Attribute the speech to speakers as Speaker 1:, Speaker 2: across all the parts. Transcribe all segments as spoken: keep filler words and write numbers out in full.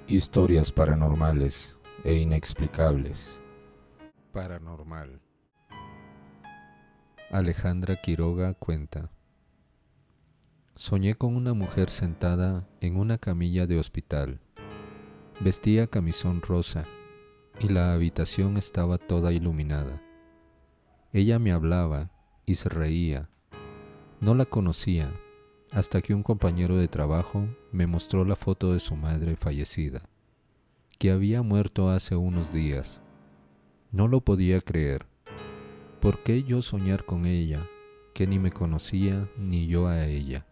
Speaker 1: Historias paranormales e inexplicables. Paranormal. Alejandra Quiroga cuenta: soñé con una mujer sentada en una camilla de hospital. Vestía camisón rosa y la habitación estaba toda iluminada. Ella me hablaba y se reía. No la conocía hasta que un compañero de trabajo me mostró la foto de su madre fallecida, que había muerto hace unos días. No lo podía creer. ¿Por qué yo soñar con ella, que ni me conocía ni yo a ella?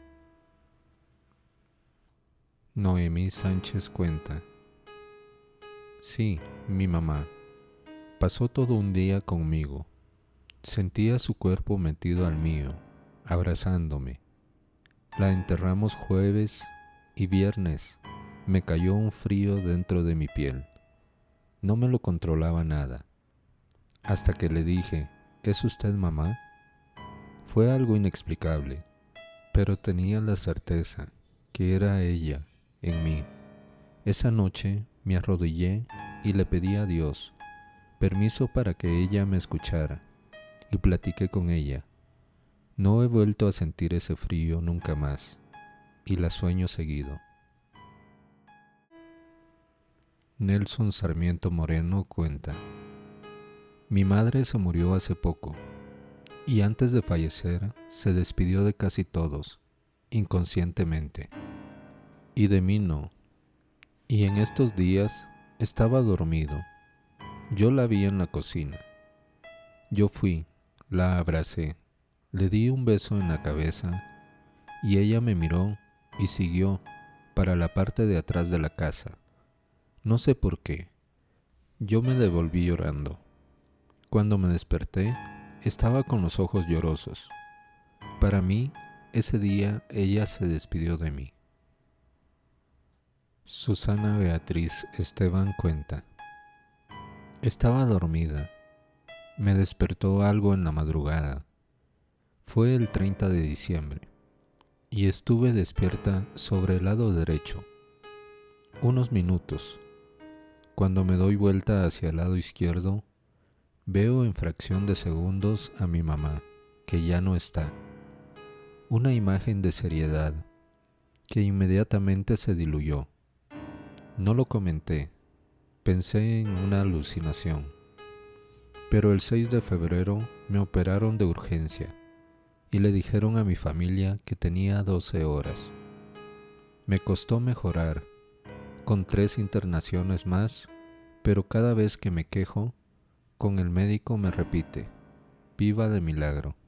Speaker 1: Noemí Sánchez cuenta: sí, mi mamá. Pasó todo un día conmigo. Sentía su cuerpo metido al mío, abrazándome. La enterramos jueves y viernes me cayó un frío dentro de mi piel. No me lo controlaba nada. Hasta que le dije: ¿es usted mamá? Fue algo inexplicable, pero tenía la certeza que era ella en mí. Esa noche me arrodillé y le pedí a Dios permiso para que ella me escuchara, y platiqué con ella. No he vuelto a sentir ese frío nunca más, y la sueño seguido. Nelson Sarmiento Moreno cuenta: mi madre se murió hace poco, y antes de fallecer se despidió de casi todos, inconscientemente, y de mí no. Y en estos días estaba dormido. Yo la vi en la cocina. Yo fui, la abracé, le di un beso en la cabeza, y ella me miró y siguió para la parte de atrás de la casa. No sé por qué. Yo me devolví llorando. Cuando me desperté, estaba con los ojos llorosos. Para mí, ese día ella se despidió de mí. Susana Beatriz Esteban cuenta: estaba dormida. Me despertó algo en la madrugada. Fue el treinta de diciembre, y estuve despierta sobre el lado derecho. Unos minutos. Cuando me doy vuelta hacia el lado izquierdo, veo en fracción de segundos a mi mamá, que ya no está. Una imagen de seriedad, que inmediatamente se diluyó. No lo comenté, pensé en una alucinación. Pero el seis de febrero me operaron de urgencia y le dijeron a mi familia que tenía doce horas. Me costó mejorar, con tres internaciones más, pero cada vez que me quejo, con el médico me repite: viva de milagro.